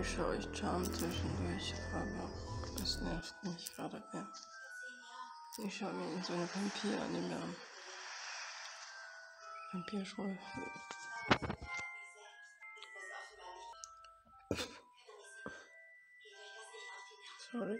schaue ich Charme zwischendurch, aber es nervt mich gerade mehr. Ich schaue mir so eine Vampir-Anime an. Vampirschule. Sorry.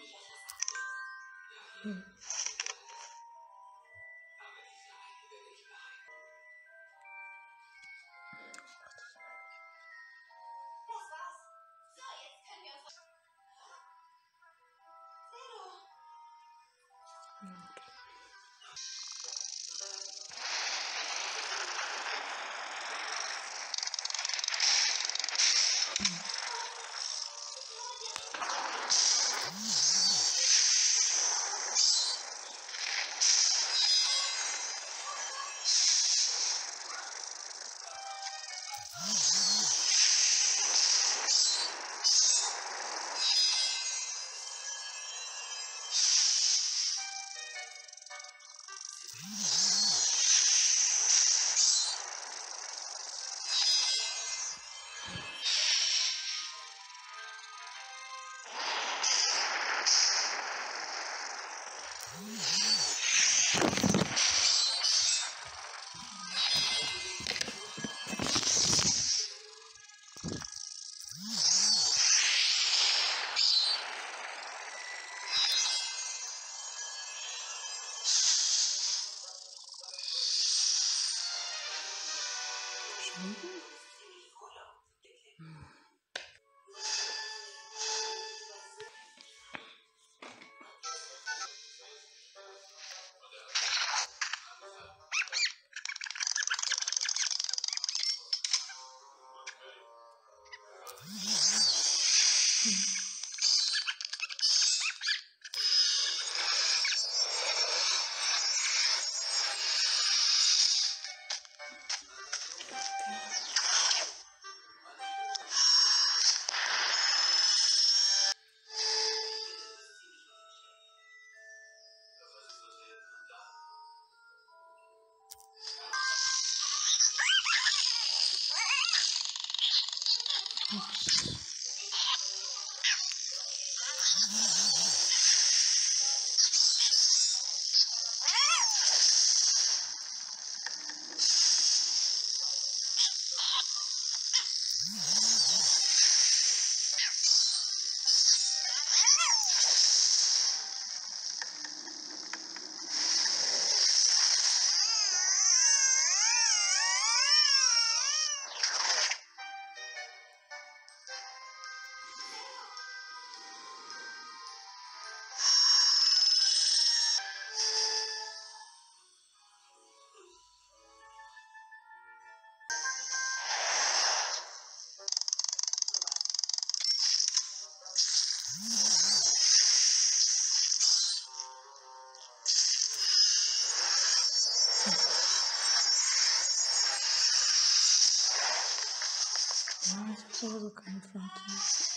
Ich habe sowieso keine Fronten.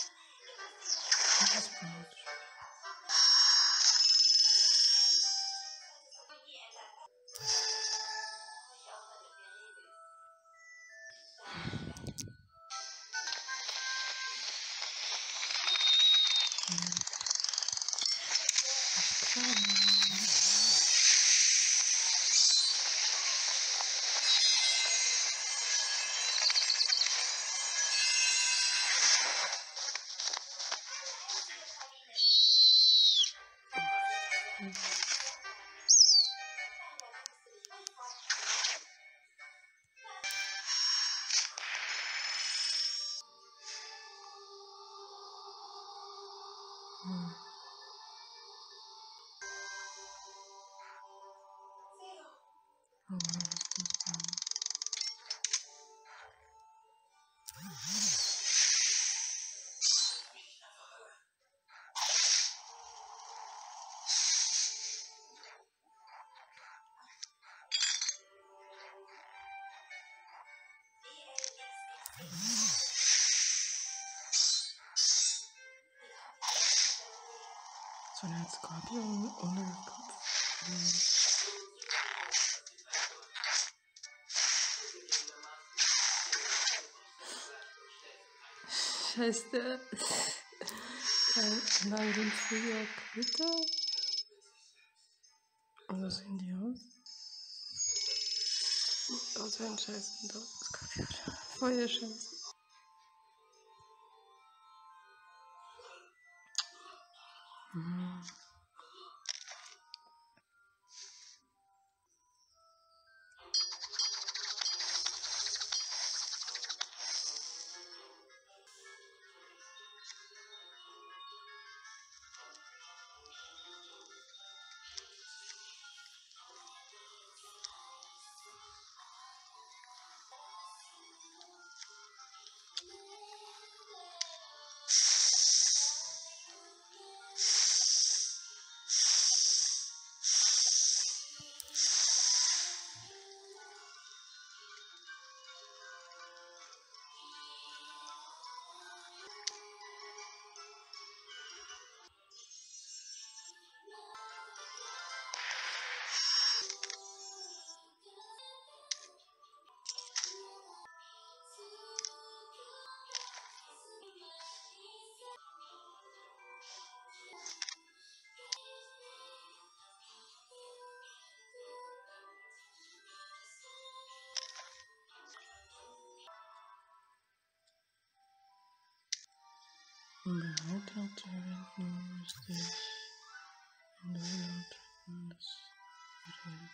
Das ist falsch. So ein Skorpion ohne Kopf. Scheiße. Nein, sind früher Quitter? Oder sehen die aus? Aus ein Scheiß. Feuerscheiß. Um weiter zu verwenden, müsste ich in der Lauten das Gerät.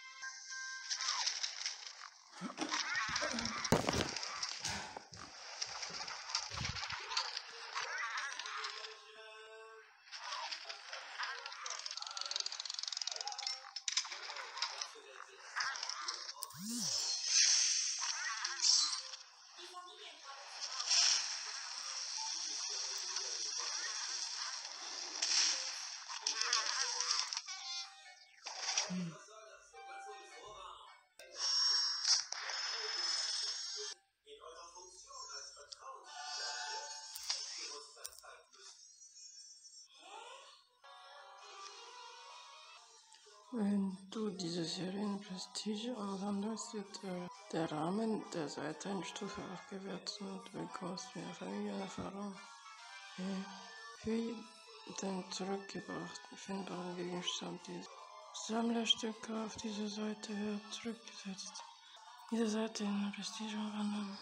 Wenn du diese Serie in Prestige umwandelst, wird der Rahmen der Seite eine Stufe aufgewertet und du bekommst mehr Familienerfahrung. Für jeden zurückgebrachten findbaren Gegenstand dieses Sammlerstücke auf dieser Seite wird zurückgesetzt. Diese Seite in Prestige umwandeln.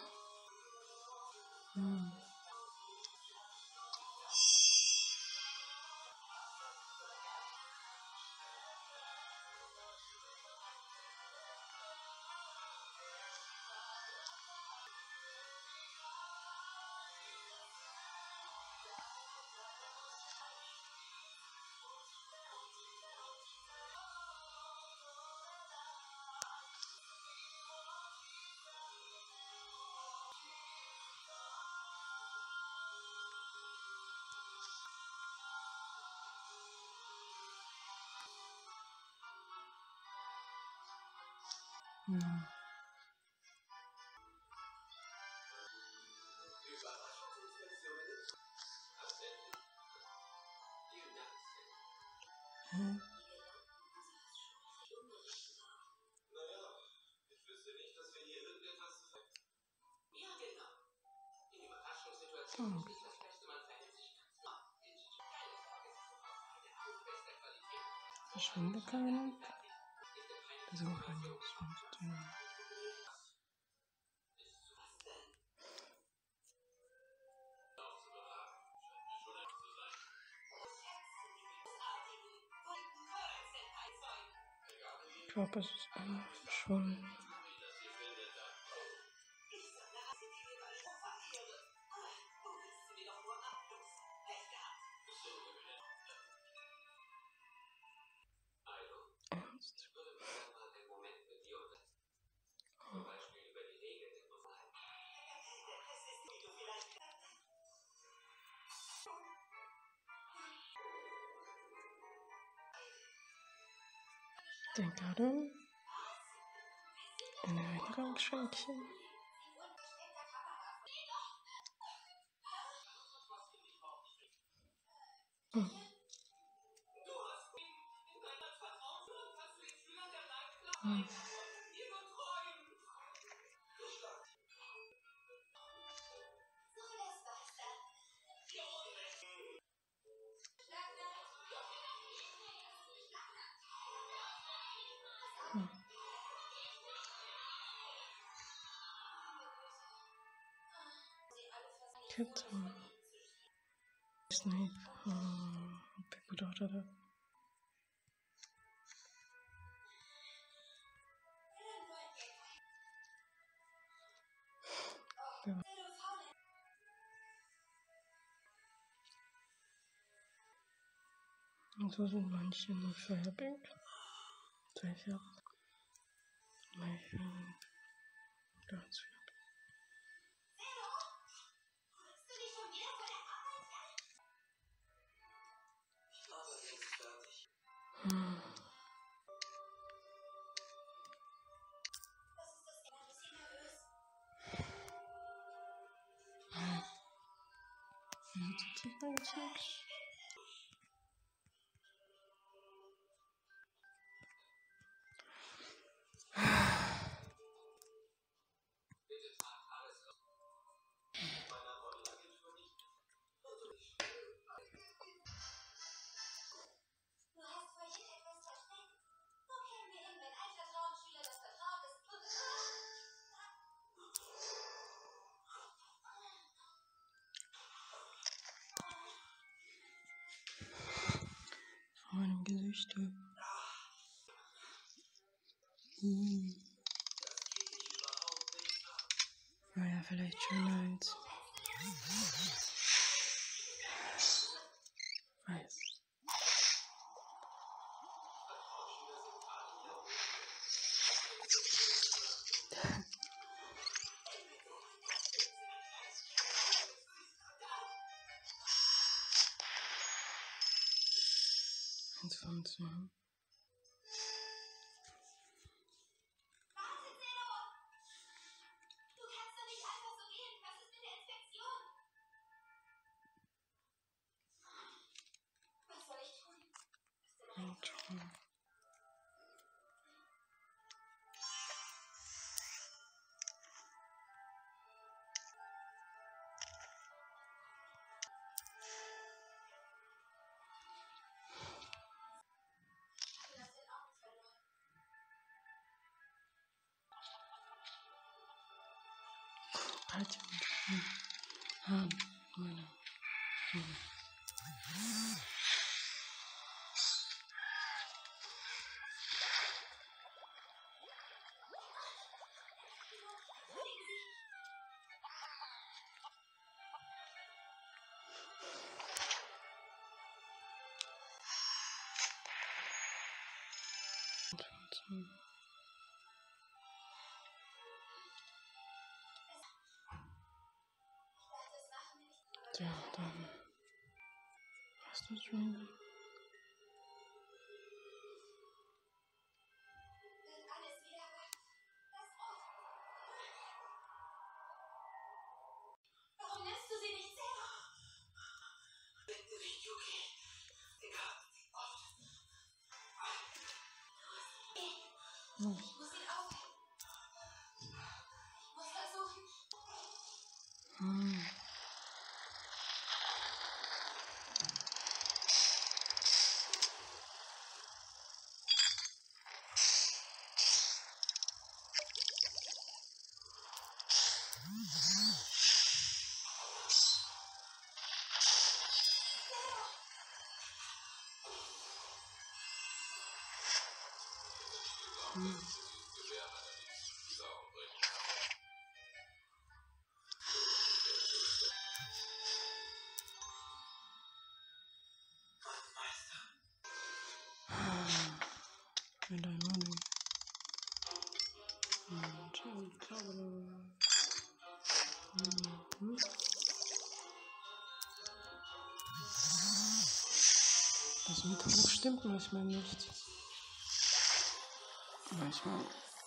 Verschwindekabinett? Ich glaube, es ist einfach verschwunden. Ernst? Den Garten? Ein Eingangsschränkchen? Kitten. Snape. Big gedacht hatte. Ja. Und so sind manche nur Feuerbank. 12 Jahre. Manche ganz viel. Vor meinem Gesicht. War ja vielleicht schöner als weiß. Eins von 2. Halt meine. Ja, dann war's das schon wieder. Warum lässt du sie nicht selber? Ich muss ihn aufhängen. Ich muss versuchen. Mit einem Money. Das mit hoch stimmt manchmal nicht. Manchmal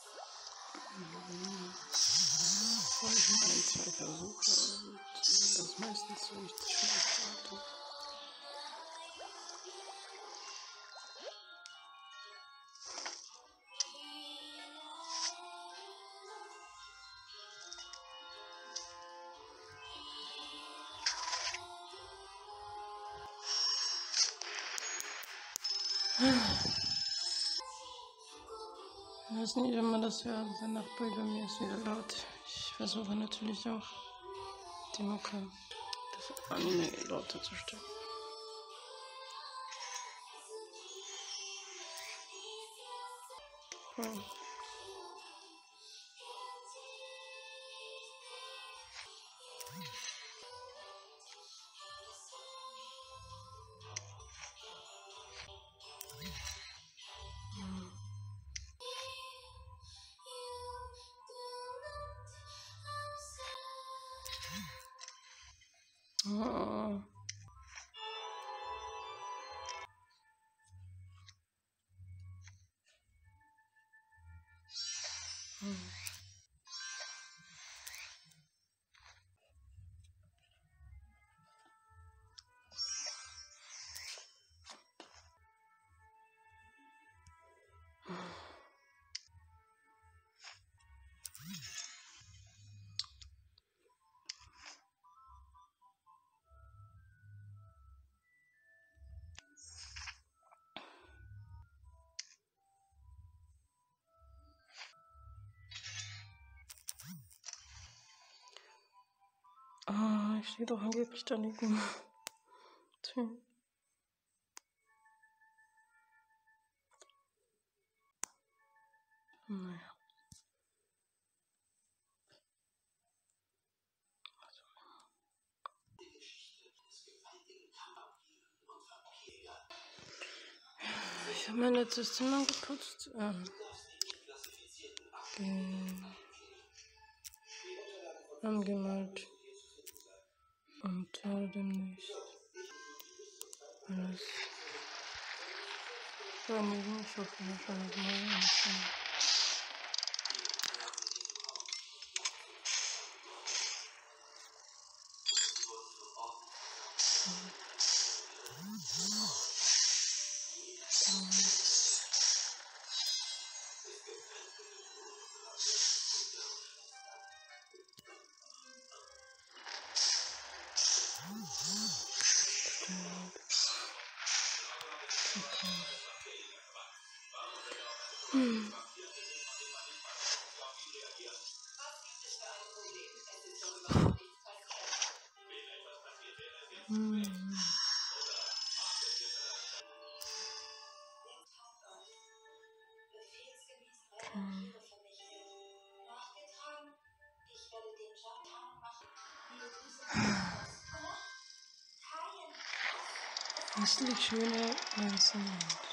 folgen 1, 2 Versuche und das meistens so richtig schlecht hatte. Ich weiß nicht, wenn man das hört, der Nachbar über mir ist wieder laut. Ich versuche natürlich auch die Mucke, das Anime lauter zu stellen. Oh. Ah, ich stehe doch angeblich daneben. Tja. Naja. Ich habe mein letztes Zimmer geputzt. Angemalt. Und ja, demnächst alles reinigen. Ich hoffe, wahrscheinlich morgen. Hässlich schöne Einzelne.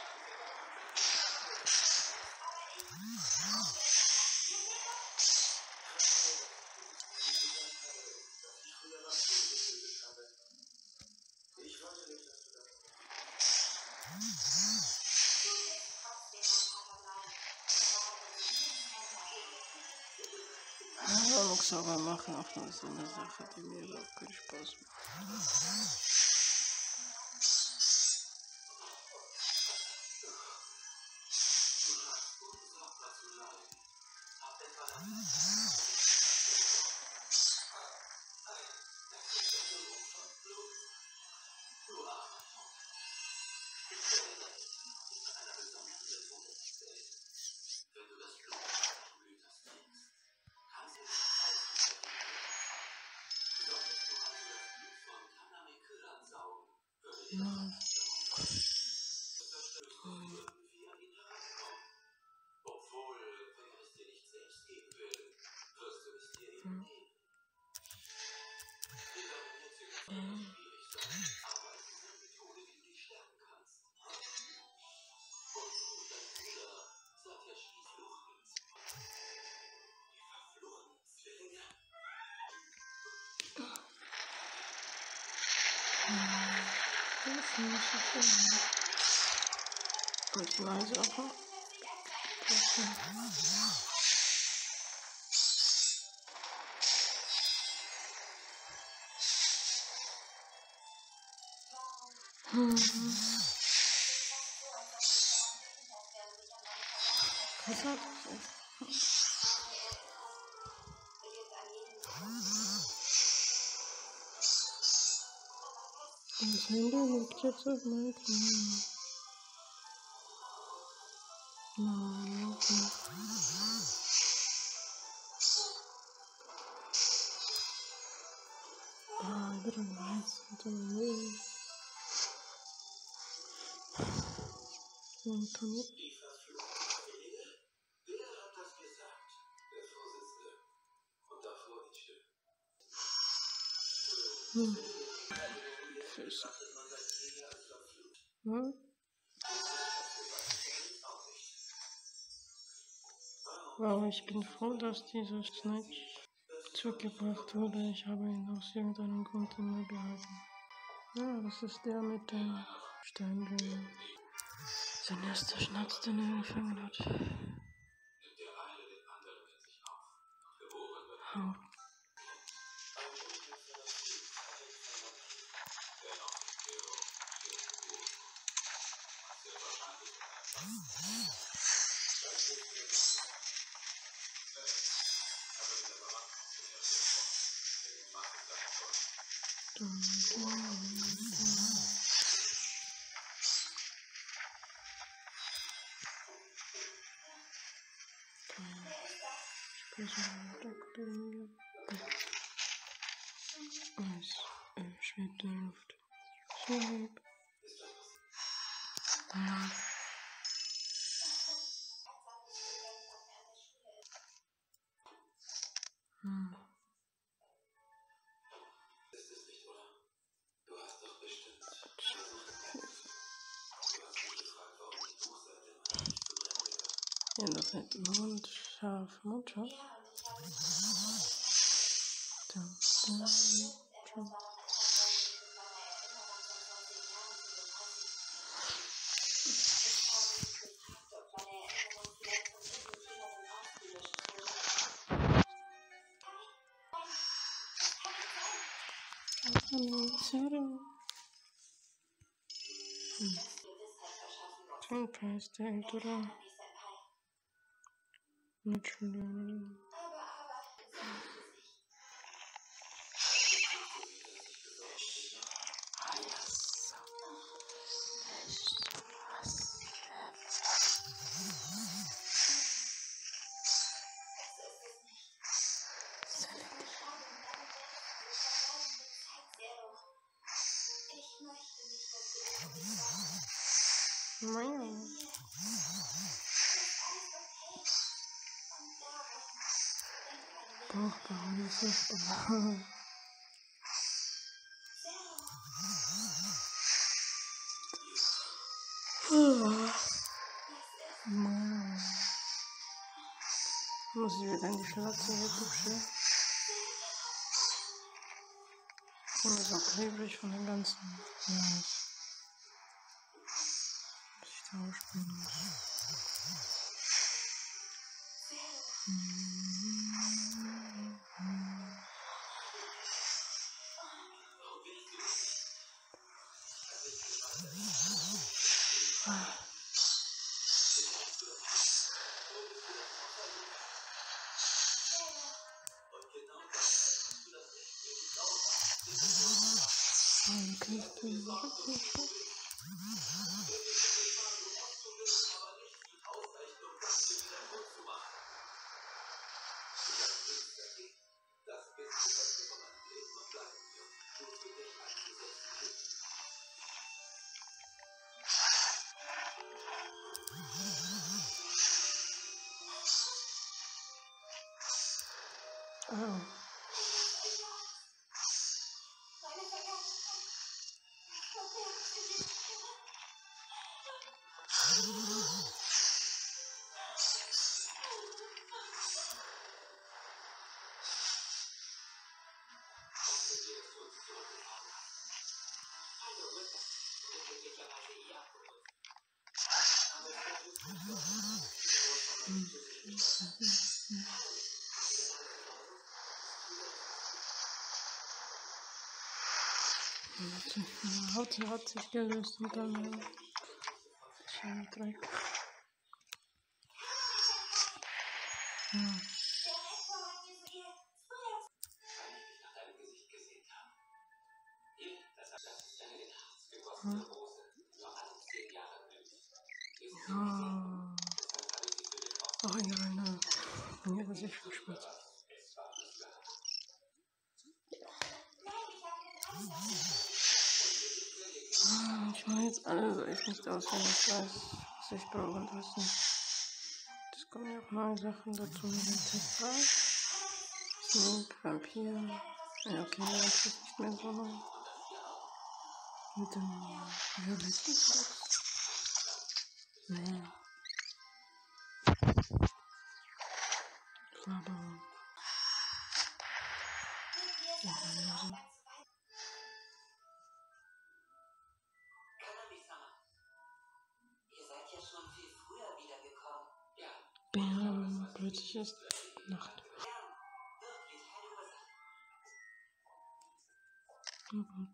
Ja, noch sauber machen, auch nur so eine Sache, die mir überhaupt keinen Spaß macht. Und leise aber. Was hat das Handy liegt jetzt auf meinem Knie. Nein, okay. andere Leute und mir. Und dann Die verfluchten Zwillinge? Wer hat das gesagt? Der Vorsitzende. Und davor die Stimme. Füße. Achtet man seit jeher als verflucht. Hm? Auch nicht. Wow, ich bin froh, dass dieser Snitch zurückgebracht wurde. Ich habe ihn aus irgendeinem Grund immer behalten. Ja, das ist der mit dem Steinring. Sein erster Schnaps, den er gefangen hat. Nimmt der eine den anderen in sich auf. Geboren wird Au. ein unglücklicher Fluch hat den verloren. Dennoch ist Hero hier geboren. Sehr wahrscheinlich in einem Schatz. Das ist mir nicht so. Aber dieser Barach funktioniert sehr vor. Irgendwas ist da schon. Es schwebt in der Luft. Schweb. Ja. Ist es nicht, oder? Du hast doch bestimmt versucht, im Netz. Du hast mich gefragt, warum die Buchseite mal nicht zu Brände gab. Ja, das sind Mundscharf. Mundscharf. Preis der ältere Mitschüler. Muss ich wieder in die Schnauze Dusche. Und ist auch klebrig von den ganzen Reis. Was ich da ausspielen muss. Oh. Meine Haut hat sich gelöst und dann Dreck. Ja. Ja. Oh ja, ne. Ja, das ist schon spät. Ich mache jetzt alles, weil ich nicht auswendig weiß, was ich brauche und was nicht. Es kommen ja auch neue Sachen dazu mit dem Test 3. Sneak, Vampir. Ja, okay, Vampir ist nicht mehr so neu. Mit dem violetten Zeugs. Nee. Aber. Ja, also. Kanami-sama, ihr seid ja schon viel früher wiedergekommen. Ja. Plötzlich ist Nacht. Ja, wirklich, keine Ursache. Mhm.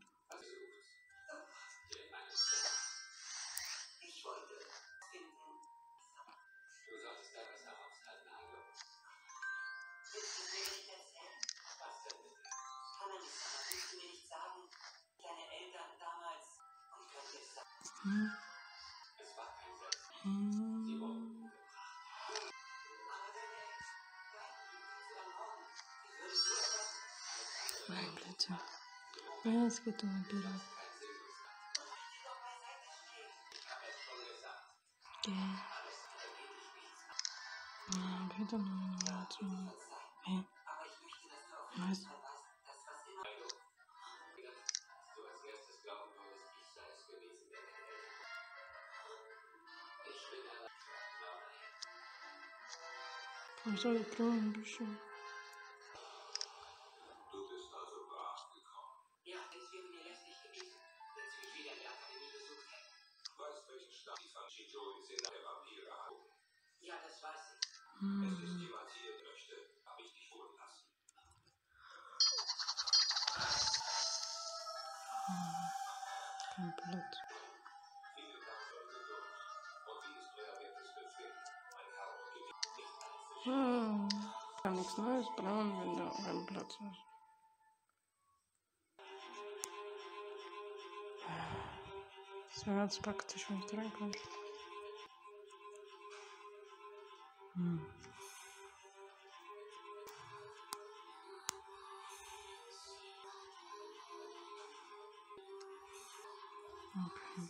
Ich wollte finden. Du solltest da besser aushalten, Hallo. Willst du es mir nicht erzählen? Was denn bitte? Kanami-sama, willst du mir nicht sagen, deine Eltern damals und könnte es sein? Es war kein Selbstmord. Sie wurden umgebracht. Aber deine Eltern, zu ermorden, wie würdest du etwas? Nein, bitte. Ja, es geht um ein Bild. Kein Sinn gemacht. Wollt ihr doch beiseite stehen? Ich habe es schon gesagt. Okay. Alles andere geht dich nichts an. Ja, bitte noch mal zu. Hey, Aber ich möchte, dass du auf jeden was? Fall weißt, dass was immer... Hallo. Du als erstes glauben würdest, ich sei es gewesen, der deine Eltern. Ich bin ein Ich soll die Blumen ein bisschen. Du bist also brav gekommen. Ja, es wäre mir lästig gewesen, wenn sie mich wieder in der Akademie besucht hätten. Weißt welchen Stamm die von Shijori sind der Vampire haben? Ja, das weiß ich. Es ist jemand hier möchte, habe ich dich holen lassen. Komplett. Vielen Dank für eure Geduld. Und wie ist euer wertes Befinden? Mein Herr und Gewicht nicht alle Fische. Kann nichts Neues brauen, wenn der auf einem Platz ist. Das wäre ganz praktisch, wenn ich da reinkomme. Okay.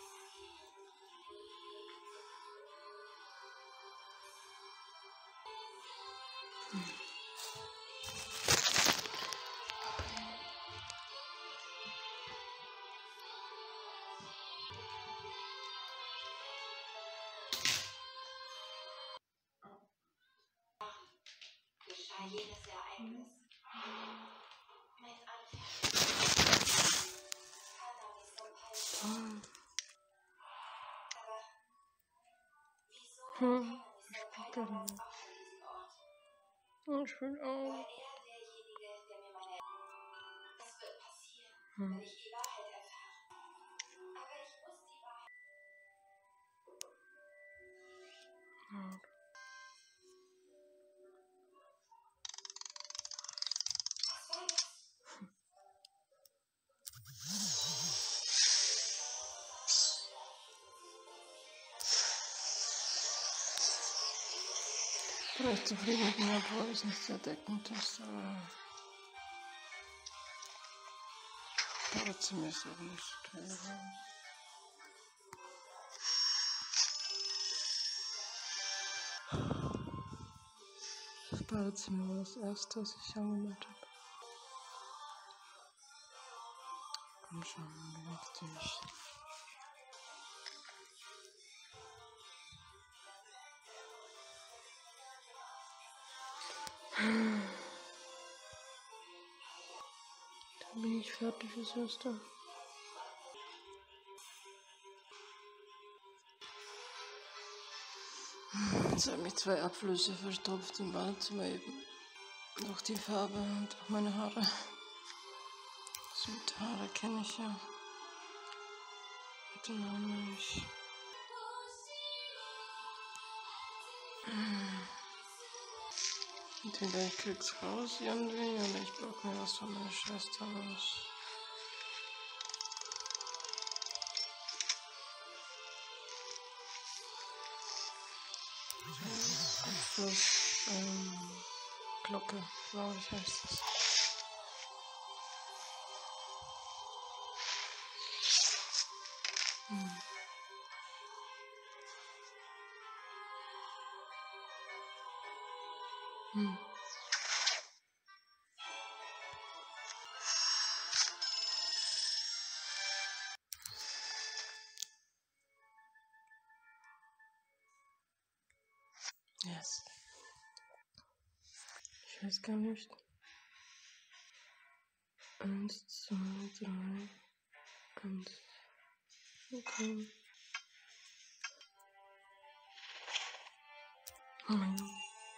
Geschah jenes Ereignis. Mein Anfang. Kanami-senpai. Aber wieso hat Kanami-senpai damals auch an diesem Ort? Ich will War auch. er derjenige, der mir meine... Es wird passieren, wenn ich die Wahrheit erfahre. Aber ich muss die Wahrheit... Ja. Was war das? Ich bin echt zufrieden mit mir, obwohl es nicht sehr deckend ist, aber trotzdem ist es auch nicht so toll. Das Badezimmer war das erste, was ich angemeldet habe. Komm schon, beweg dich. Dann bin ich fertig fürs Erste. Jetzt haben mich 2 Abflüsse verstopft im Badezimmer eben. Durch die Farbe und auch meine Haare. Das mit Haare kenne ich ja. Mit den Namen nicht. Entweder ich krieg's raus irgendwie oder ich block mir was von meiner Schwester raus. Abfluss, Glocke, glaube ich heißt das. Yes. Ich weiß gar nicht. 1, 2, 3. 1. Okay. Oh mein Gott.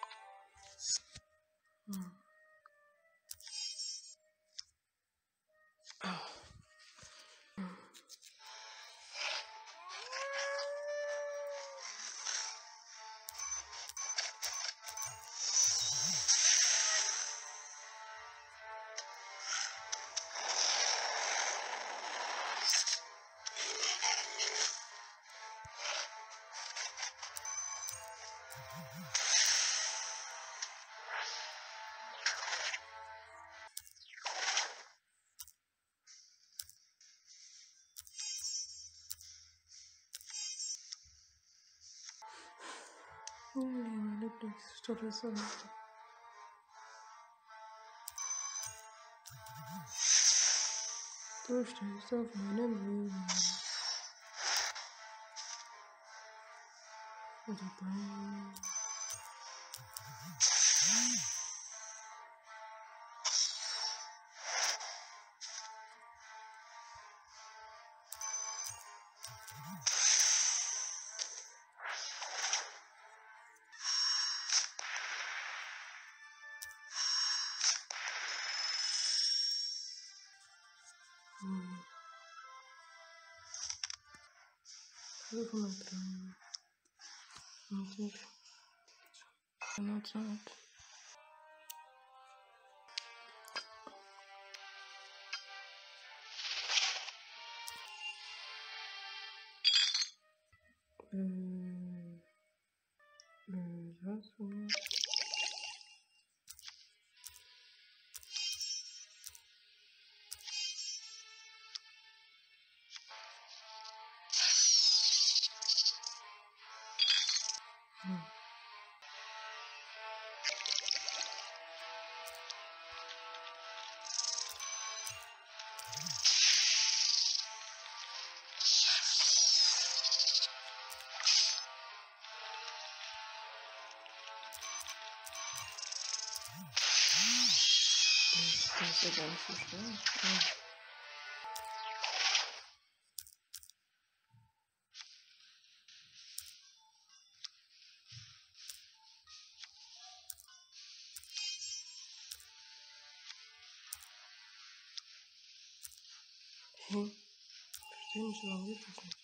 Meine Lieblingsstelle ist du stehst auf meinem Leben. Und die Beine. Kilometer. Und ich keine Zeit. Was? Das ist ja gar nicht so schwer. Hey, verstehe nicht, warum geht das nicht?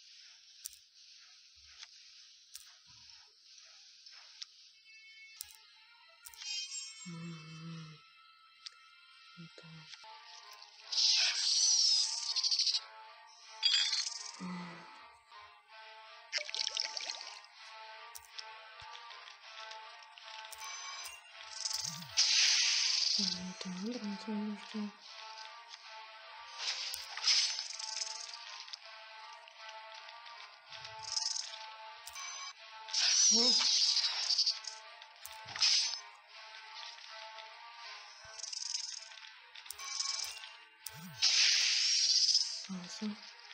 Mit dem anderen Zauberstab. Oh. Also.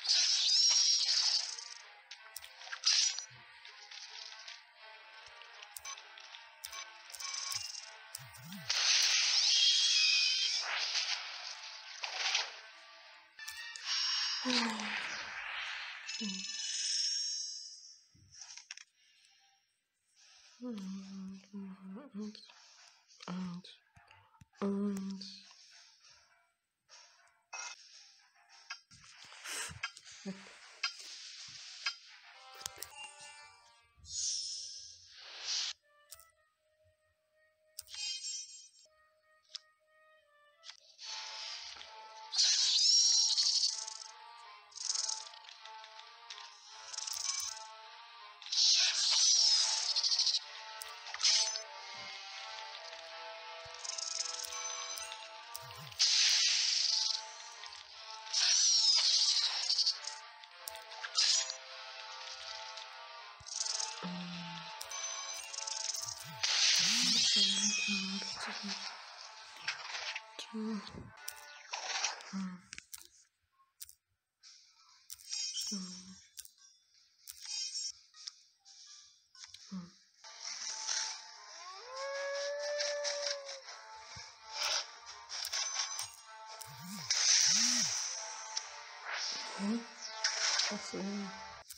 Und Hab ich das nicht. Stimmt nicht. Achso, ja.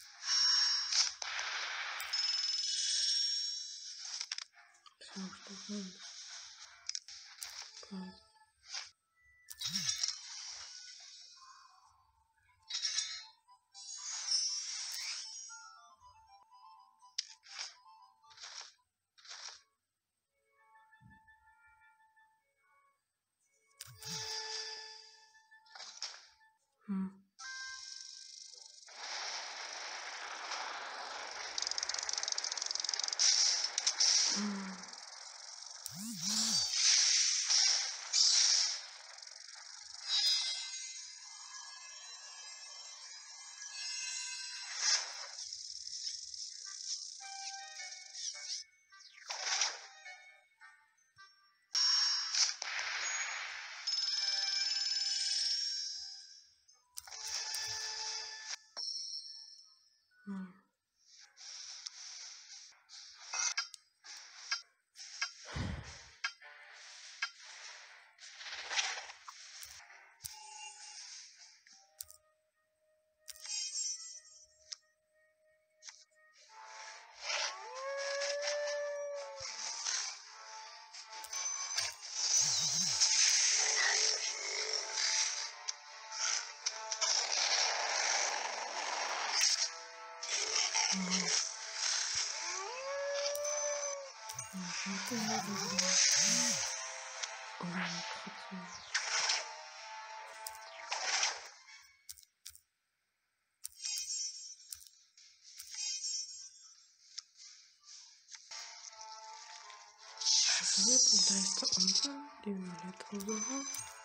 Das wird die leichte Anfang, die Violett-Rose haben.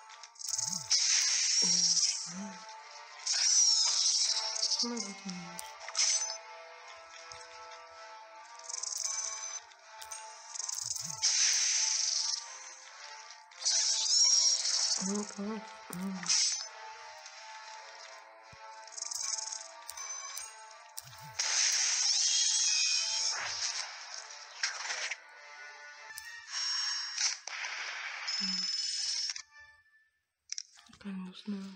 Ja, schnell. Das mag ich nicht. Oh Gott. Keine Lust mehr.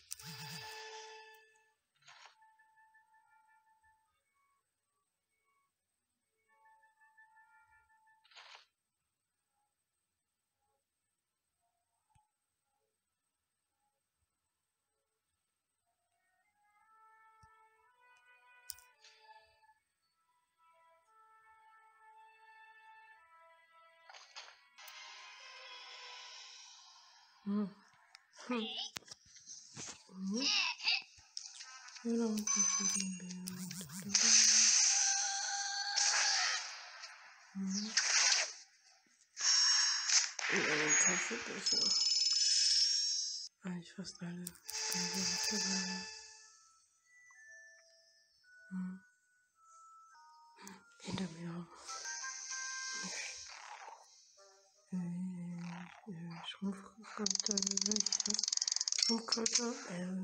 Ja, da unten steht ein Bild. Und einen Kaffeebecher. Eigentlich fast alle. Hinter mir. Schrumpfkräuter, Schrumpfkräuter,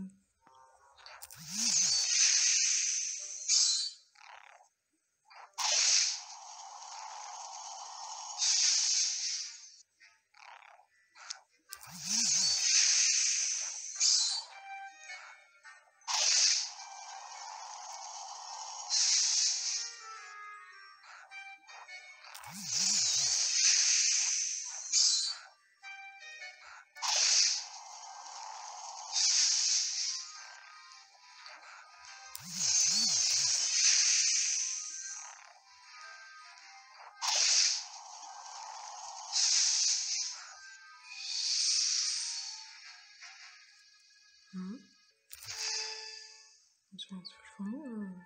Das war jetzt verschwunden.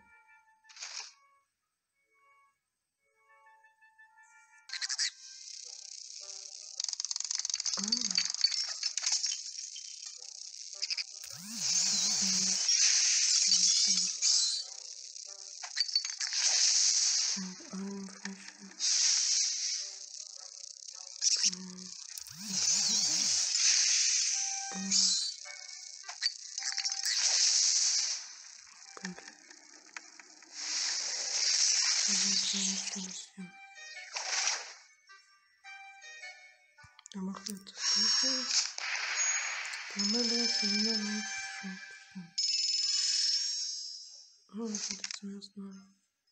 nicht ein bisschen. Dann machen wir das Gleiche. Kann man das wieder nicht schützen. Oh, das geht jetzt zum ersten Mal.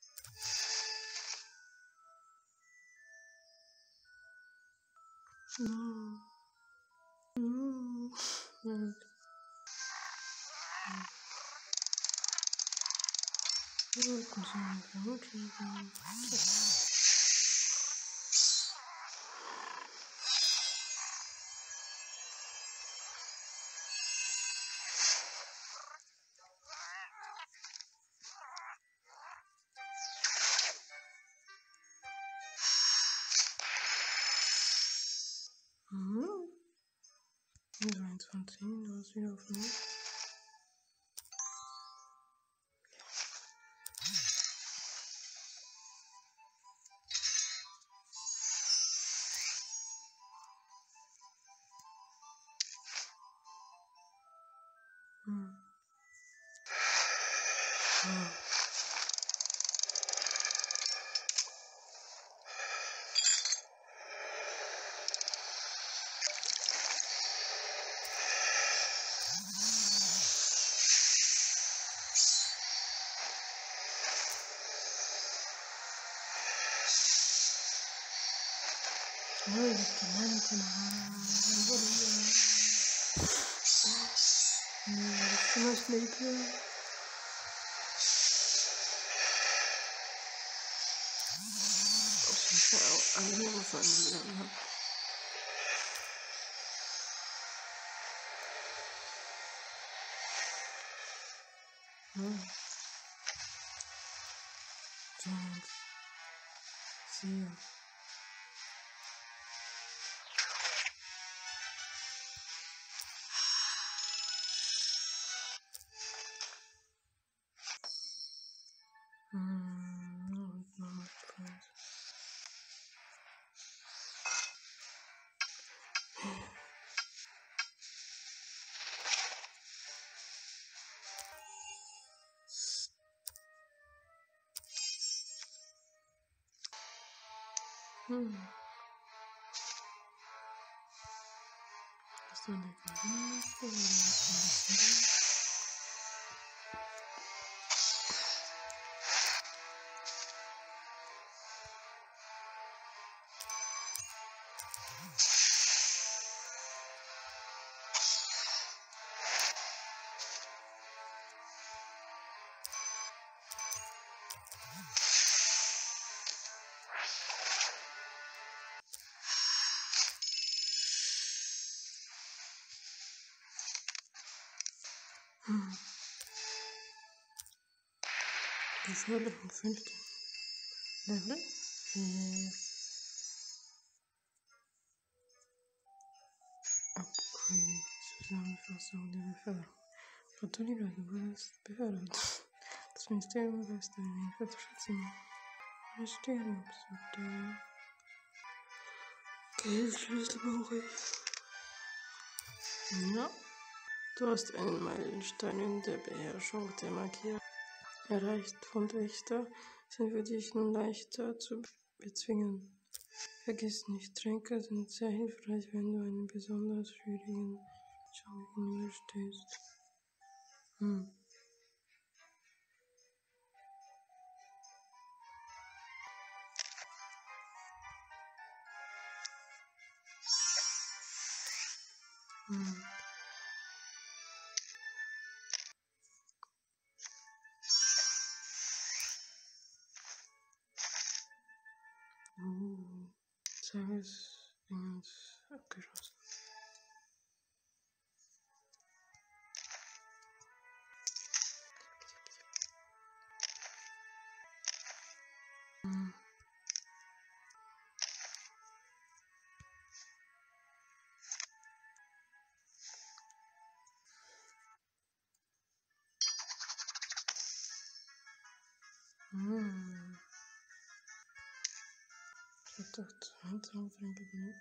No. No. Ja. Also 1 von 10, du hast wieder auf 0. Beförderung 15. Level. Upgrade. Zusammenfassung der Beförderung. Gratuliere, du wurdest befördert. Das Ministerium weist deine Wertschätzung. Ministeriumsabteilung. Geldschlüssel brauche ich. Ja. Du hast einen Meilenstein in der Beherrschung der Magie erreicht. Fundwächter sind für dich nun leichter zu bezwingen. Vergiss nicht, Tränke sind sehr hilfreich, wenn du einen besonders schwierigen Job überstehst. Tagesdingens abgeschlossen. Ich hab doch 2 Tränke benutzt.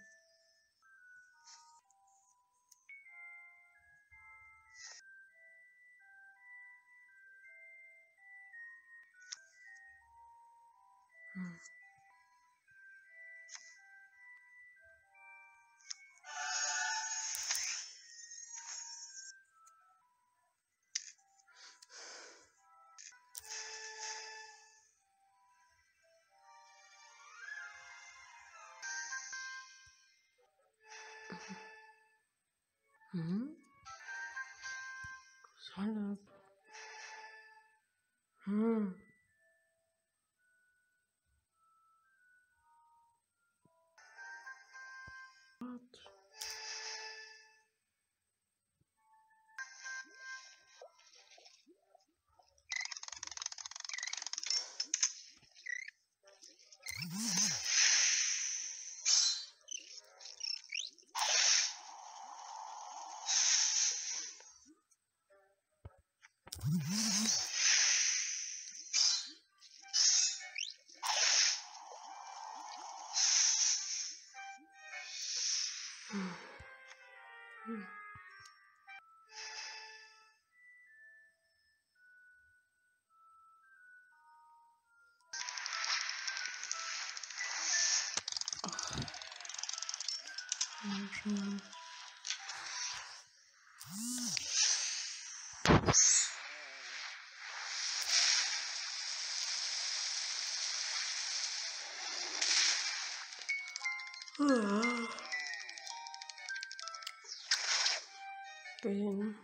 Hallo. Hm. What? Schon. Gehen.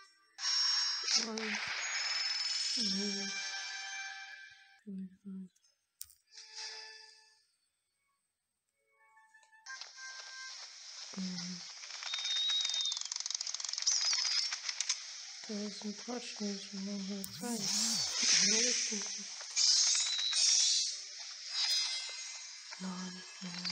Da ist ein paar Schnellchen, dann hier zwei. Nein,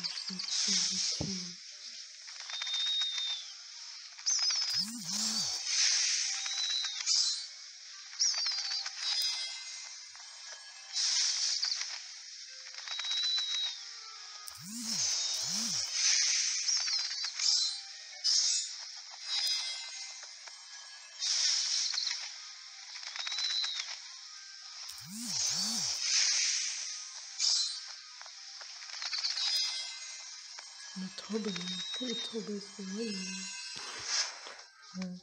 eine Taube. Die Taube ist gewesen. Ja.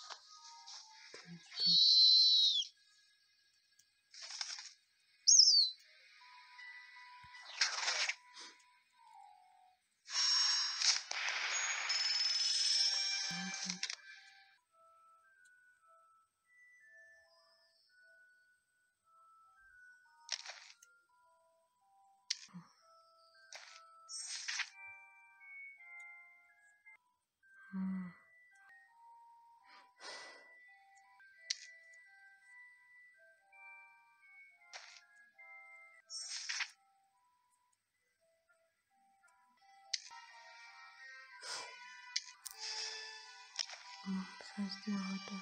Das heißt, die heute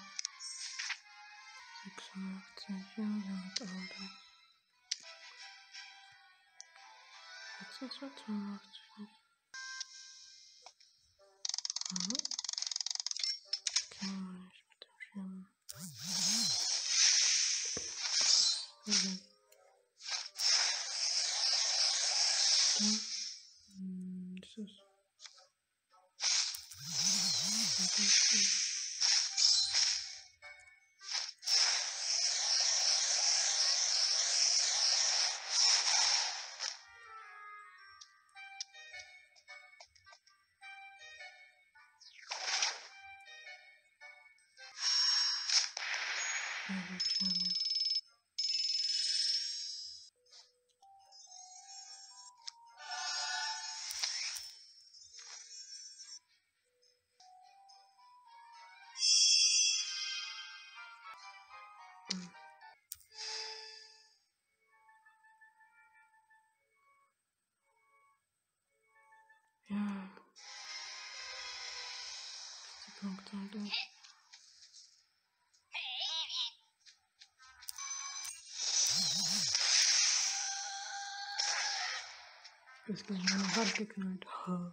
86 Jahre alt. Jetzt sind es 82 nicht. Kann man nicht mit dem Schirm. Das ist. Ja. Die Punkte und durch. Ist gegen meine Hand geknallt. Ha.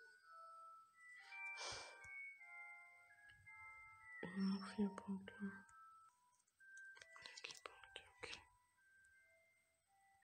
Noch 4 Punkte.